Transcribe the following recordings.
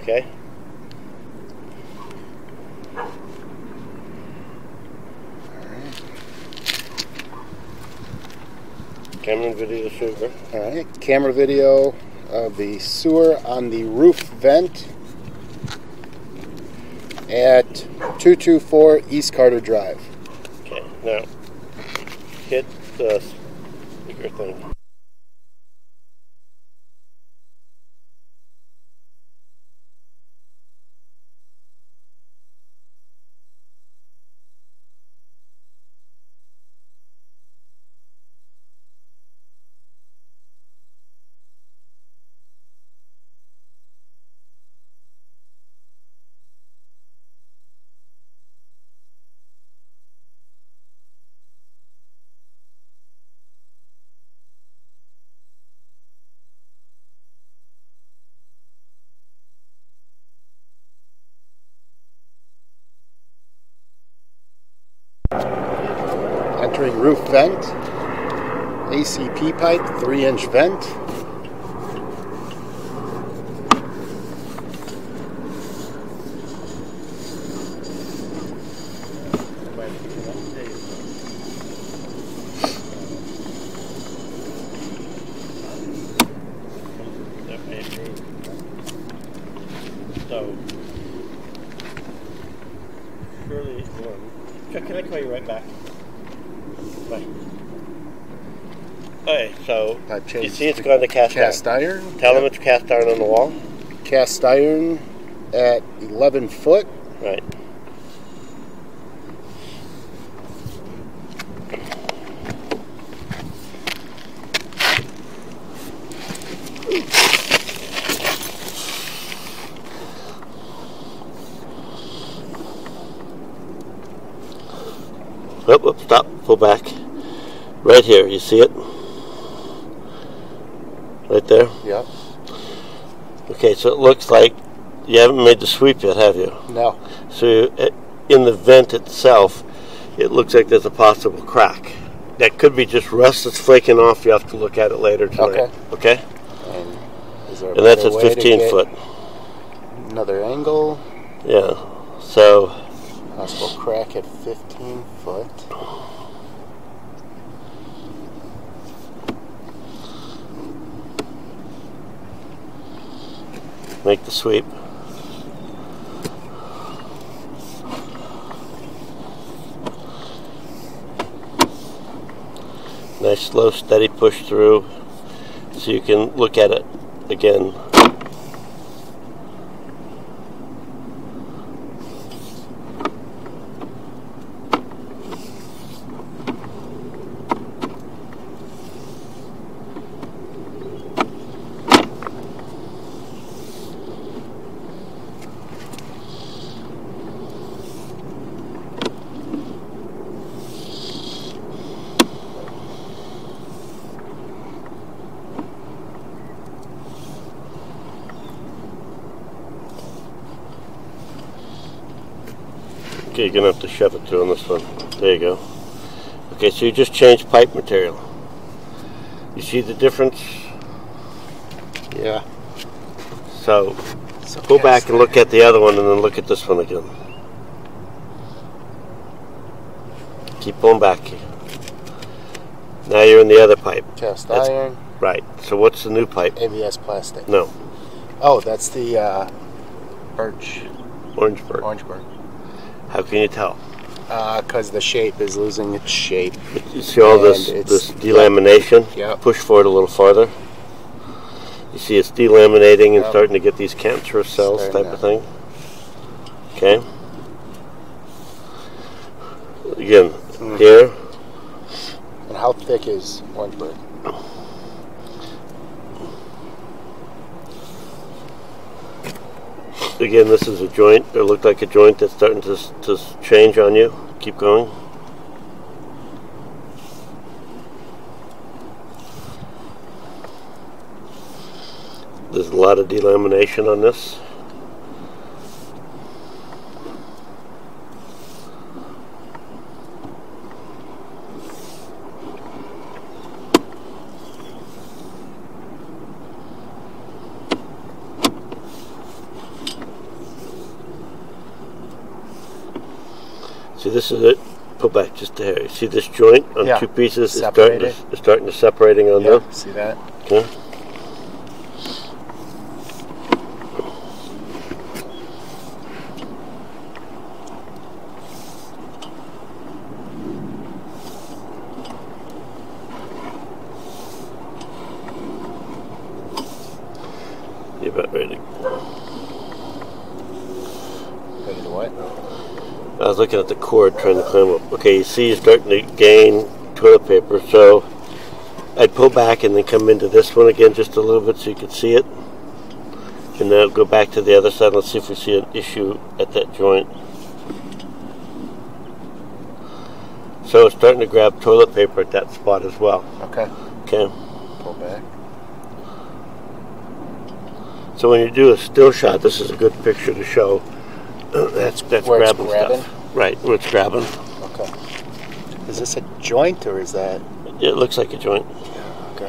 Okay. Camera video sewer. Alright, camera video of the sewer on the roof vent at 224 East Carter Drive. Okay, now hit the speaker thing. Entering roof vent, ACP pipe, 3-inch vent. So, surely, Chuck, can I call you right back? Bye. Okay, so Pipe change. you see it's gone to cast iron. Tell them it's cast iron on the wall. Cast iron at 11 foot. Right. Whoop, stop, pull back. Right here, you see it? Right there? Yep. Okay, so it looks like you haven't made the sweep yet, have you? No. So in the vent itself, it looks like there's a possible crack. That could be just rust that's flaking off. You have to look at it later tonight. Okay. Okay? And, is there a And that's better at way to 15 get foot. Another angle. Yeah. So Possible crack at 15 foot. make the sweep. Nice slow steady push through so you can look at it again. Okay, you're going to have to shove it through on this one. There you go. Okay, so you just changed pipe material. You see the difference? Yeah. So go back and look at the other one and then look at this one again. Keep pulling back. Now you're in the other pipe. Cast iron. Right. So what's the new pipe? ABS plastic. No. Oh, that's the birch. Orangeburg. Orangeburg. How can you tell? Because the shape is losing its shape. You see all this delamination? Yep. Push forward a little farther. You see it's delaminating and starting to get these cancerous cells type of thing. Okay. Again, here. And how thick is Orangeburg? Again, this is a joint. It looked like a joint that's starting to change on you. Keep going. There's a lot of delamination on this. See, this is it. Pull back just a hair. You see this joint on Yeah. two pieces? Separated. It's starting to separating on Yeah, them. see that? Okay. You're about ready. Ready to what? I was looking at the cord trying to climb up. Okay, you see you're starting to gain toilet paper, so I'd pull back and then come into this one again just a little bit so you can see it. And then I'll go back to the other side. Let's see if we see an issue at that joint. So it's starting to grab toilet paper at that spot as well. Okay. Okay. Pull back. So when you do a still shot, this is a good picture to show. That's Where it's grabbing grabbing? stuff. Right, where it's grabbing. Okay. Is this a joint or is that? It looks like a joint. Okay.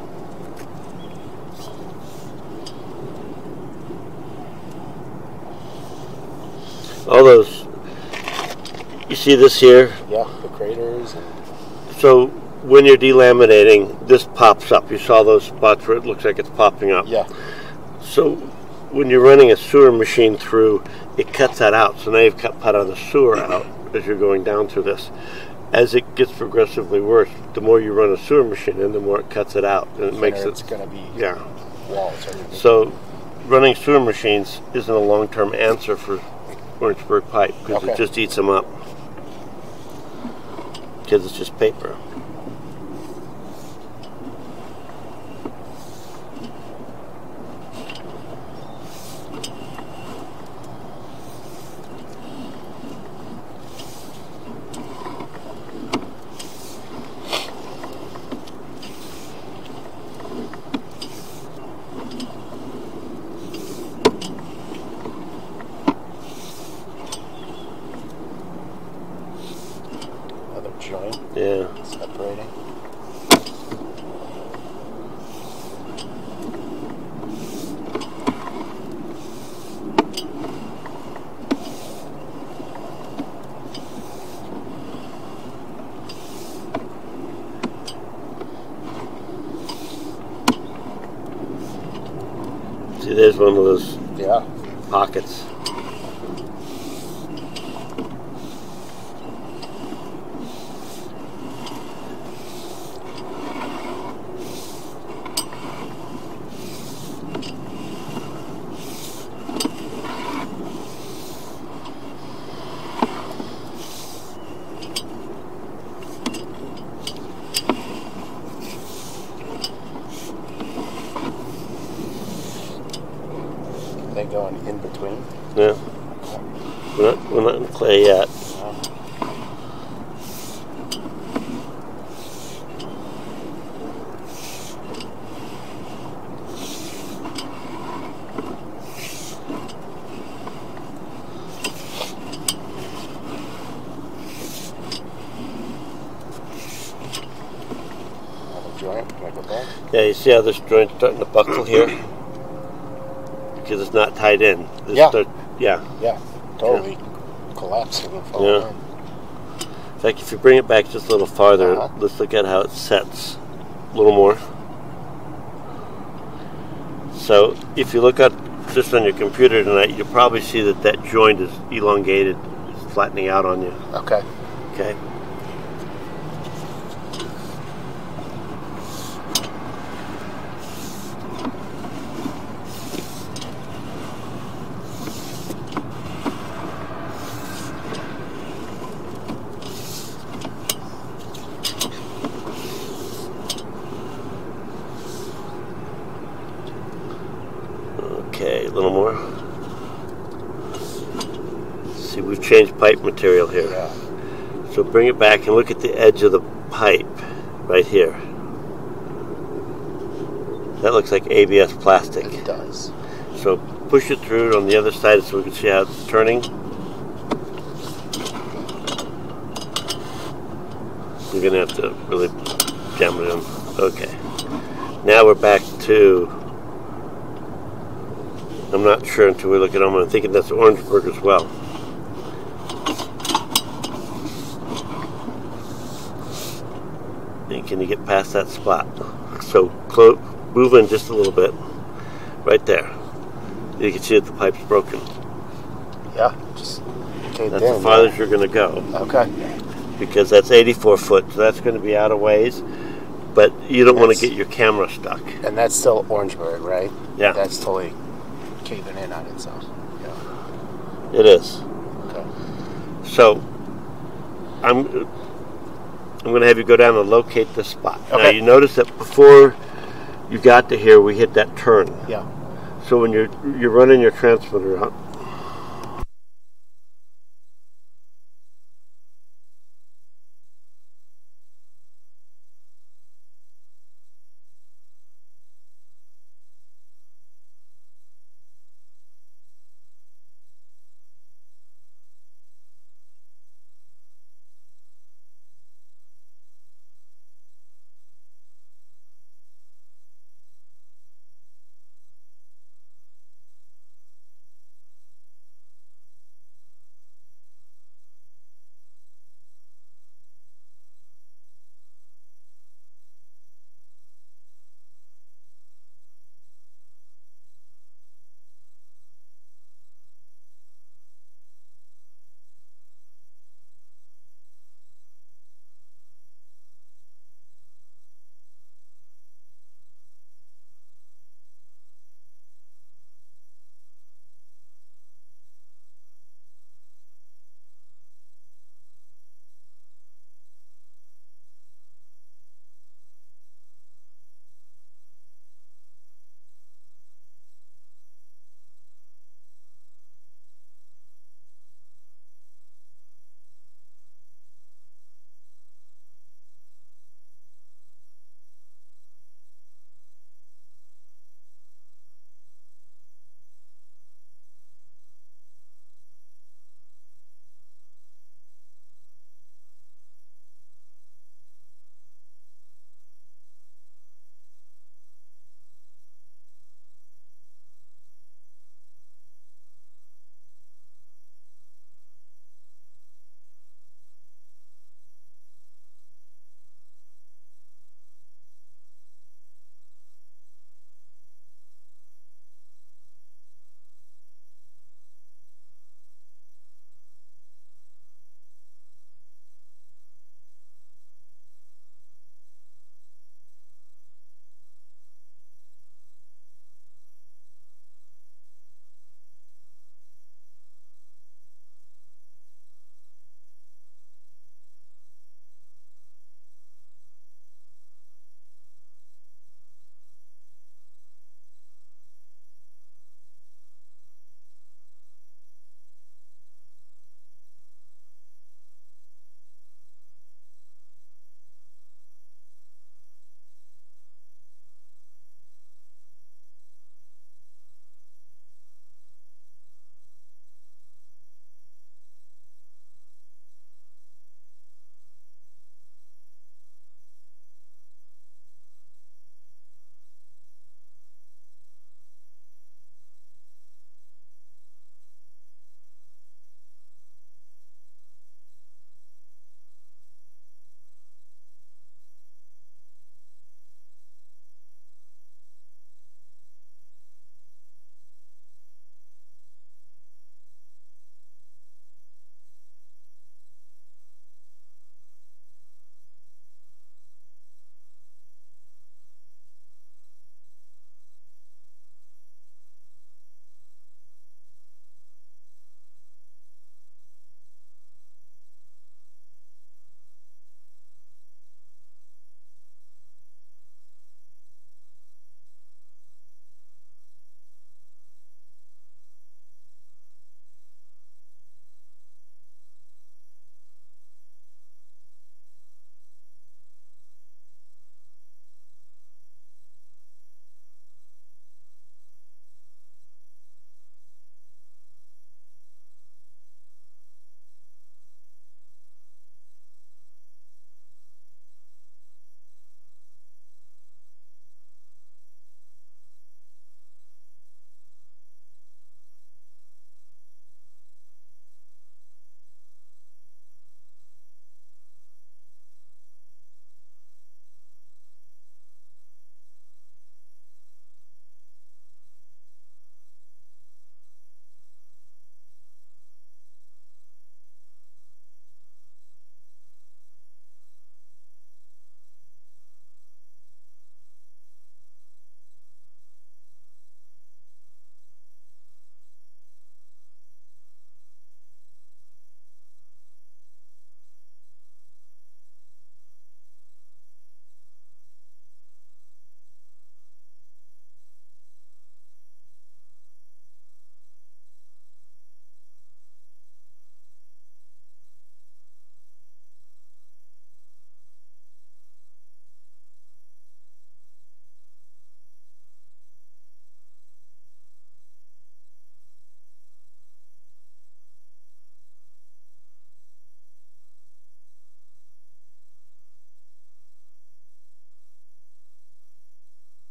All those, you see this here? Yeah, the craters. And So when you're delaminating, this pops up. You saw those spots where it looks like it's popping up. yeah. So when you're running a sewer machine through, it cuts that out. So now you've cut part of the sewer out as you're going down through this. As it gets progressively worse, the more you run a sewer machine in, the more it cuts it out. And it makes It's it, going to be yeah. walls. Or anything. So running sewer machines isn't a long-term answer for Orangeburg pipe because Okay. it just eats them up. Because it's just paper. Another joint Yeah. separating. See, there's one of those Yeah. pockets. They going in between. Yeah. We're not in clay yet. Another joint. Like a ball. Yeah, you see how this joint's starting to buckle here? Because it's not tied in. This Yeah. Yeah. Yeah. Totally collapsing and falling Yeah. in. In fact, if you bring it back just a little farther, Uh-huh. let's look at how it sets a little more. So if you look at just on your computer tonight, you'll probably see that that joint is elongated, it's flattening out on you. Okay. Okay. Okay, a little more. See, we've changed pipe material here. Yeah. So bring it back and look at the edge of the pipe right here. That looks like ABS plastic. It does. So push it through on the other side so we can see how it's turning. You're going to have to really jam it in. Okay. Now we're back to, I'm not sure until we look at them. I'm thinking that's Orangeburg as well. can you get past that spot? So move in just a little bit. Right there. You can see that the pipe's broken. Yeah, just caved That's in. the farthest you're going to go. Okay. Because that's 84 foot, so that's going to be out of ways. But you don't want to get your camera stuck. And that's still Orangeburg, right? Yeah. That's totally caving in on itself. Yeah. It is. Okay. So I'm going to have you go down and locate the spot. Okay. Now you notice that before you got to here, we hit that turn. Yeah. So when you're running your transmitter